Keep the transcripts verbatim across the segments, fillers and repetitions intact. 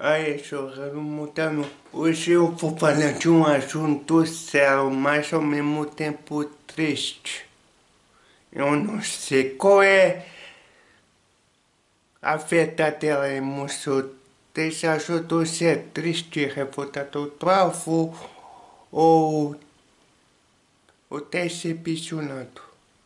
Aí, Sorrano, mudando. Hoje eu vou falar de um assunto sério, mas ao mesmo tempo triste. Eu não sei qual é a verdadeira emoção. Desse assunto se é triste, revoltado, bravo ou, ou decepcionado.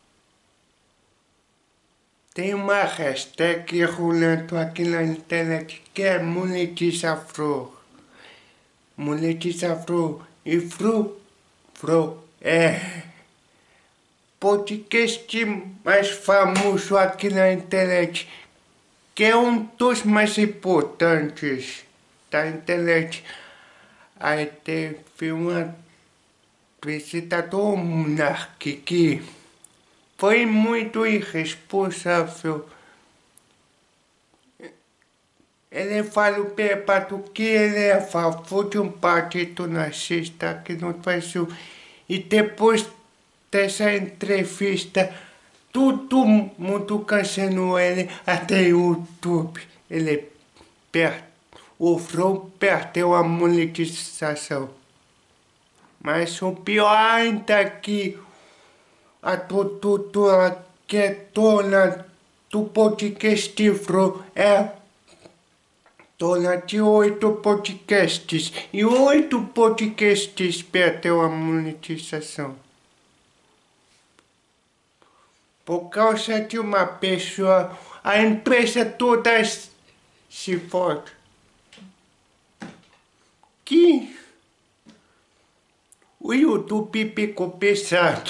Tem uma hashtag rolando aqui na internet que é monetiza flor. Monetiza flor e fru, fru é podcast mais famoso aqui na internet, que é um dos mais importantes da internet. Aí teve uma apresentador monarca que foi muito irresponsável. Ele falou perto que ele é a favor de um partido nazista aqui no Brasil. E depois dessa entrevista, todo mundo cancelou ele até o YouTube. Ele per... O Flow perdeu a monetização. Mas o pior ainda é que a produtora que é dona do podcast Flow é dona de oito podcasts. E oito podcasts perdeu a monetização. Por causa de uma pessoa, a empresa toda se fode. Que o YouTube ficou pesado.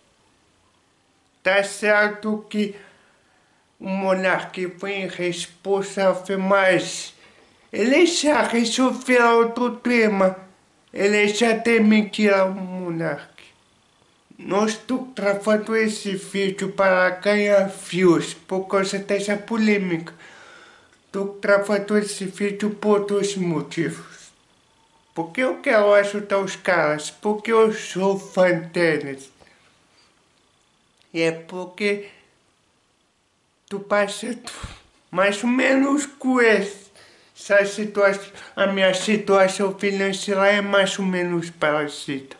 Tá certo que o monarca foi irresponsável, mas ele já resolveu o problema. Ele já demitiram o monarca. Não estou gravando esse vídeo para ganhar views por causa dessa polêmica. Estou gravando esse vídeo por dois motivos. Porque eu quero ajudar os caras, porque eu sou fã deles. E é porque tu passa mais ou menos com essa situação. A minha situação financeira é mais ou menos parecida.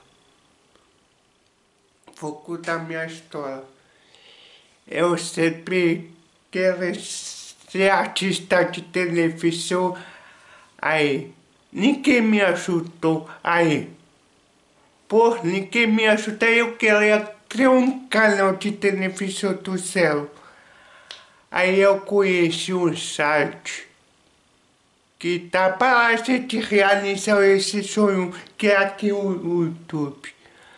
Vou contar minha história. Eu sempre quero ser artista de televisão. Aí, ninguém me ajudou. Aí, por ninguém me ajudou, eu queria criar um canal de televisão do céu. Aí eu conheci um site que tá para a gente realizar esse sonho, que é aqui o YouTube.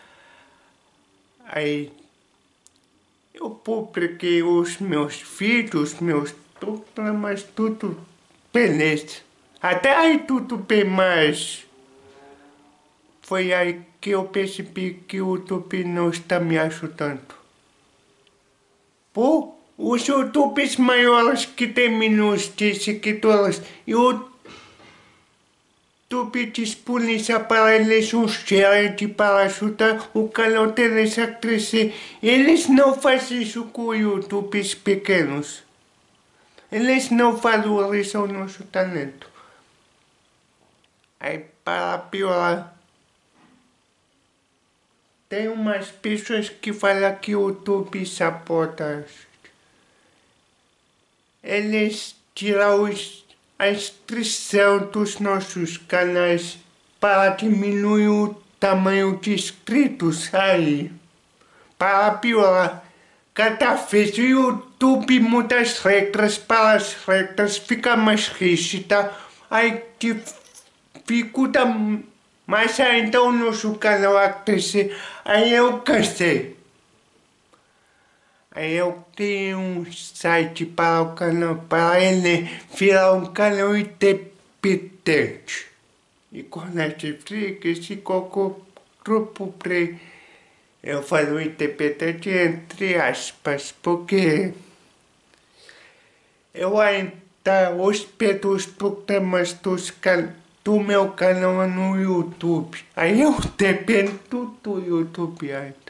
Aí eu publiquei os meus vídeos, meus programas, tudo beleza. Até aí tudo bem, mas foi aí que eu percebi que o YouTube não está me ajudando. Pô, os YouTubers maiores que têm milhões de seguidores e o YouTube disponibiliza para eles um challenge para ajudar o canal deles a crescer. Eles não fazem isso com YouTubers pequenos. Eles não valorizam o nosso talento. Aí, para piorar, tem umas pessoas que falam que o YouTube sabota. Eles tiram os, a inscrição dos nossos canais para diminuir o tamanho de inscritos. Aí, para piorar, cada vez o YouTube muda as regras para as regras ficar mais rígida. Aí dificulta mais ainda o nosso canal a crescer. Aí eu cansei. Aí eu tenho um site para o canal, para ele virar um canal independente. E com Netflix e qualquer grupo play. Eu falo independente entre aspas, porque eu ainda hospedo os programas dos can do meu canal no YouTube. Aí eu dependo do YouTube ainda.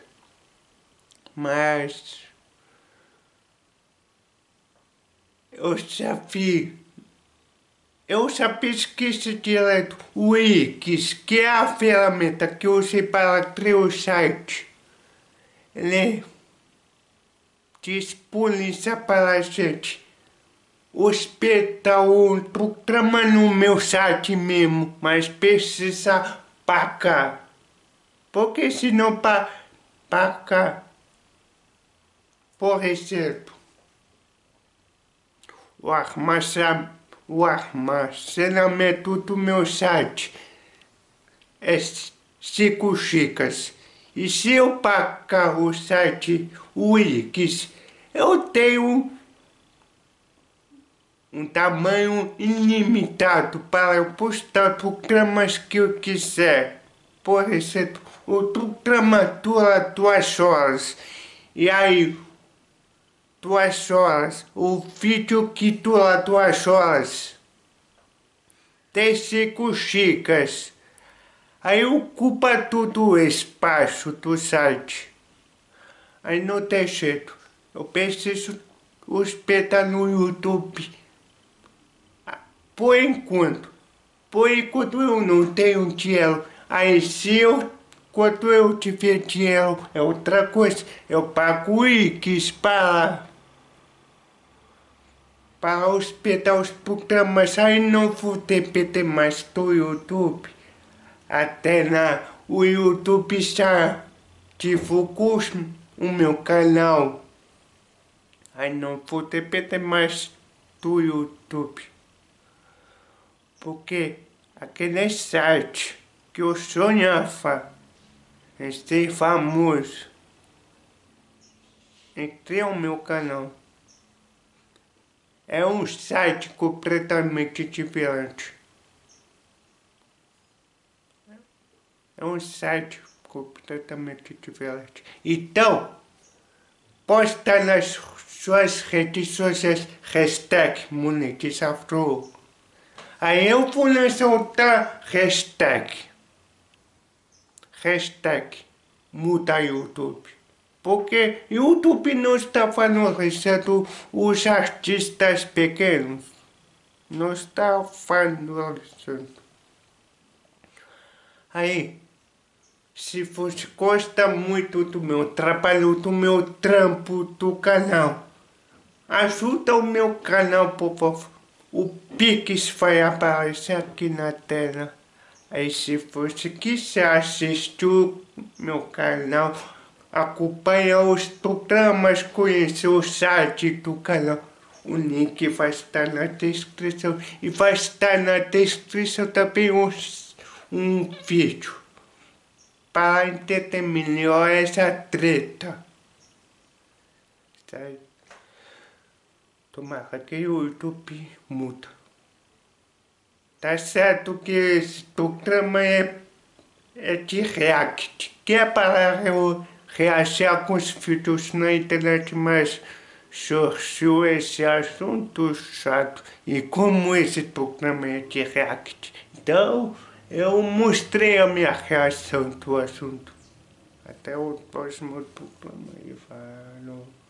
Mas eu já vi eu já pesquiso direto o Wix, que é a ferramenta que eu usei para criar o site. Ele disponibiliza para a gente hospedar um programa no meu site mesmo, mas precisa pagar. Porque se não pa pagar, por exemplo, o armazenamento O armazenamento do meu site é cinco gigas. E se eu pagar o site Wix, eu tenho um tamanho ilimitado para postar programas que eu quiser. Por exemplo, o programa dura duas horas. E aí, duas horas. O vídeo que dura duas horas tem cinco gigas. Aí ocupa todo o espaço do site. Aí não tem jeito. Eu preciso hospedar no YouTube. Por enquanto. Por enquanto eu não tenho dinheiro. Aí se eu, quando eu tiver dinheiro, é outra coisa. Eu pago o Wix para para hospedar os programas. Aí não vou depender mais do YouTube. Até na, o YouTube já divulgou o meu canal. Aí não vou depender mais do YouTube. Porque aquele site que eu sonhava em ser famoso, em criar o meu canal, é um site completamente diferente. É um site completamente diferente. Então, posta nas suas redes sociais hashtag monetização. Aí eu vou lançar outra hashtag. Hashtag muda YouTube. Porque YouTube não está valorizando os artistas pequenos. Não está valorizando. Aí, se você gosta muito do meu trabalho, do meu trampo, do canal, ajuda o meu canal, por favor. O Pix vai aparecer aqui na tela. Aí se você quiser assistir o meu canal, acompanhar os programas, conhecer o site do canal, o link vai estar na descrição. E vai estar na descrição também um, um vídeo para entender melhor essa treta. Certo? Tomara que o YouTube muda. Tá certo que esse programa é, é de react, que é para eu reagir a alguns vídeos na internet, mas surgiu esse assunto chato. E como esse programa é de react, então eu mostrei a minha reação do assunto. Até o próximo programa e falou.